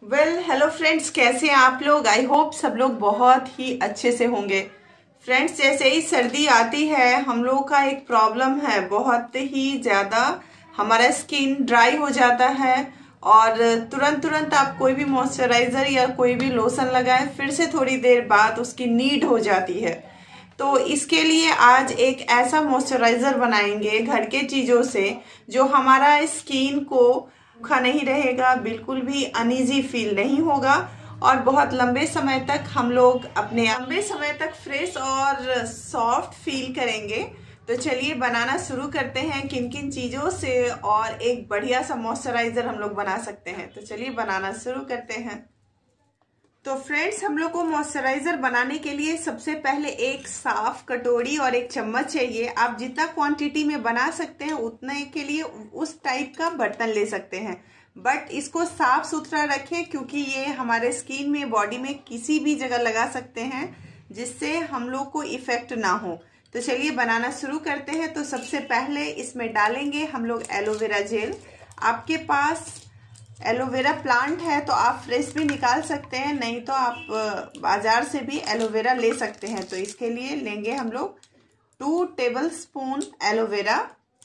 Hello friends, कैसे हैं आप लोग। आई होप सब लोग बहुत ही अच्छे से होंगे। फ्रेंड्स, जैसे ही सर्दी आती है हम लोग का एक प्रॉब्लम है, बहुत ही ज़्यादा हमारा स्किन ड्राई हो जाता है और तुरंत आप कोई भी मॉइस्चराइज़र या कोई भी लोशन लगाएं, फिर से थोड़ी देर बाद उसकी नीड हो जाती है। तो इसके लिए आज एक ऐसा मॉइस्चराइज़र बनाएंगे घर के चीज़ों से जो हमारा स्किन को सूखा नहीं रहेगा, बिल्कुल भी अनईजी फील नहीं होगा और बहुत लंबे समय तक हम लोग अपने लंबे समय तक फ्रेश और सॉफ्ट फील करेंगे। तो चलिए बनाना शुरू करते हैं किन किन चीज़ों से और एक बढ़िया सा मॉइस्चराइज़र हम लोग बना सकते हैं। तो चलिए बनाना शुरू करते हैं। तो फ्रेंड्स, हम लोग को मॉइस्चराइज़र बनाने के लिए सबसे पहले एक साफ कटोरी और एक चम्मच चाहिए। आप जितना क्वांटिटी में बना सकते हैं उतने के लिए उस टाइप का बर्तन ले सकते हैं, बट इसको साफ सुथरा रखें क्योंकि ये हमारे स्किन में, बॉडी में किसी भी जगह लगा सकते हैं जिससे हम लोग को इफेक्ट ना हो। तो चलिए बनाना शुरू करते हैं। तो सबसे पहले इसमें डालेंगे हम लोग एलोवेरा जेल। आपके पास एलोवेरा प्लांट है तो आप फ्रेश भी निकाल सकते हैं, नहीं तो आप बाजार से भी एलोवेरा ले सकते हैं। तो इसके लिए लेंगे हम लोग 2 टेबलस्पून एलोवेरा।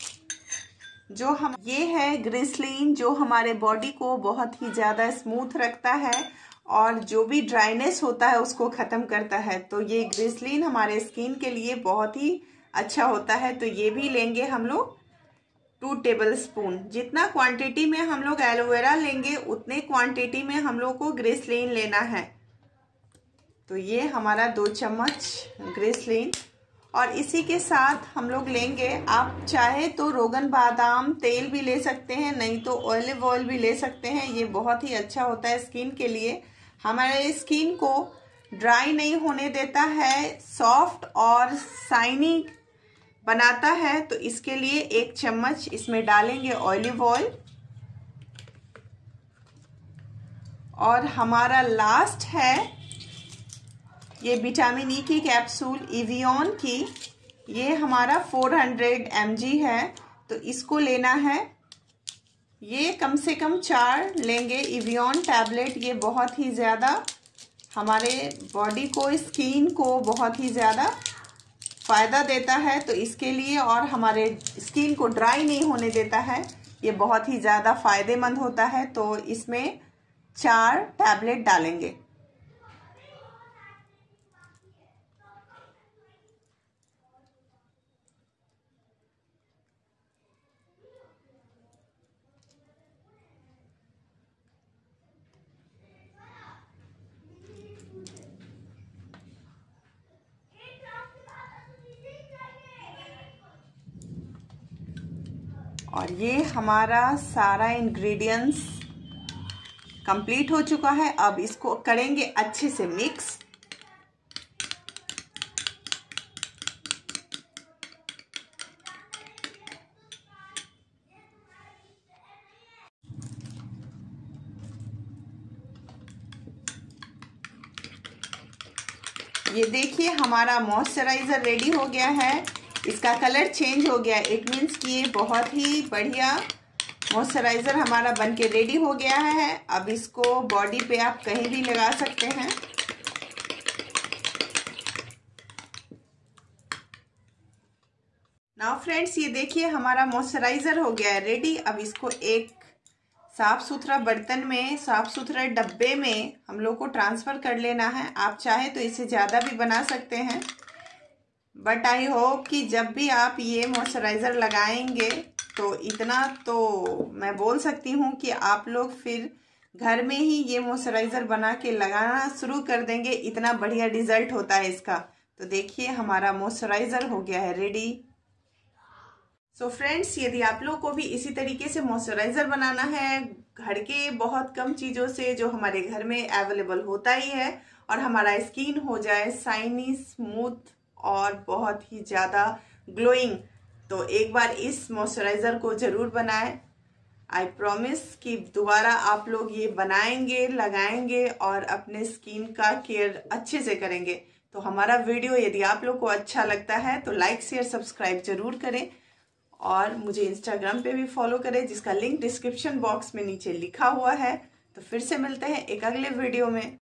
ये है ग्लिसरीन, जो हमारे बॉडी को बहुत ही ज़्यादा स्मूथ रखता है और जो भी ड्राइनेस होता है उसको ख़त्म करता है। तो ये ग्लिसरीन हमारे स्किन के लिए बहुत ही अच्छा होता है। तो ये भी लेंगे हम लोग 2 टेबलस्पून। जितना क्वांटिटी में हम लोग एलोवेरा लेंगे उतने क्वांटिटी में हम लोग को ग्लिसरीन लेना है। तो ये हमारा 2 चम्मच ग्लिसरीन और इसी के साथ हम लोग लेंगे, आप चाहे तो रोगन बादाम तेल भी ले सकते हैं, नहीं तो ऑलिव ऑयल भी ले सकते हैं। ये बहुत ही अच्छा होता है स्किन के लिए, हमारे स्किन को ड्राई नहीं होने देता है, सॉफ्ट और शाइनी बनाता है। तो इसके लिए 1 चम्मच इसमें डालेंगे ऑलिव ऑयल और हमारा लास्ट है ये विटामिन ई की कैप्सूल इवियन की। ये हमारा 400 mg है, तो इसको लेना है। ये कम से कम 4 लेंगे इवियन टैबलेट। ये बहुत ही ज़्यादा हमारे बॉडी को, स्किन को बहुत ही ज़्यादा फ़ायदा देता है। तो इसके लिए, और हमारे स्किन को ड्राई नहीं होने देता है, ये बहुत ही ज़्यादा फ़ायदेमंद होता है। तो इसमें 4 टैबलेट डालेंगे। और ये हमारा सारा इंग्रेडिएंट्स कंप्लीट हो चुका है। अब इसको करेंगे अच्छे से मिक्स। ये देखिए हमारा मॉइस्चराइज़र रेडी हो गया है। इसका कलर चेंज हो गया, इट मीन्स कि ये बहुत ही बढ़िया मॉइस्चराइज़र हमारा बनके रेडी हो गया है। अब इसको बॉडी पे आप कहीं भी लगा सकते हैं। नाउ फ्रेंड्स, ये देखिए हमारा मॉइस्चराइज़र हो गया है रेडी। अब इसको एक साफ़ सुथरा बर्तन में, साफ़ सुथरे डब्बे में हम लोग को ट्रांसफ़र कर लेना है। आप चाहे तो इससे ज़्यादा भी बना सकते हैं, बट आई होप कि जब भी आप ये मॉइस्चराइज़र लगाएंगे तो इतना तो मैं बोल सकती हूँ कि आप लोग फिर घर में ही ये मॉइस्चराइज़र बना के लगाना शुरू कर देंगे। इतना बढ़िया रिजल्ट होता है इसका। तो देखिए हमारा मॉइस्चराइज़र हो गया है रेडी। सो फ्रेंड्स, यदि आप लोग को भी इसी तरीके से मॉइस्चराइज़र बनाना है घर के बहुत कम चीज़ों से जो हमारे घर में अवेलेबल होता ही है, और हमारा स्किन हो जाए शाइनी, स्मूथ और बहुत ही ज़्यादा ग्लोइंग, तो एक बार इस मॉइस्चराइज़र को ज़रूर बनाएं। आई प्रॉमिस कि दोबारा आप लोग ये बनाएंगे, लगाएंगे और अपने स्किन का केयर अच्छे से करेंगे। तो हमारा वीडियो यदि आप लोग को अच्छा लगता है तो लाइक, शेयर, सब्सक्राइब जरूर करें और मुझे इंस्टाग्राम पे भी फॉलो करें जिसका लिंक डिस्क्रिप्शन बॉक्स में नीचे लिखा हुआ है। तो फिर से मिलते हैं एक अगले वीडियो में।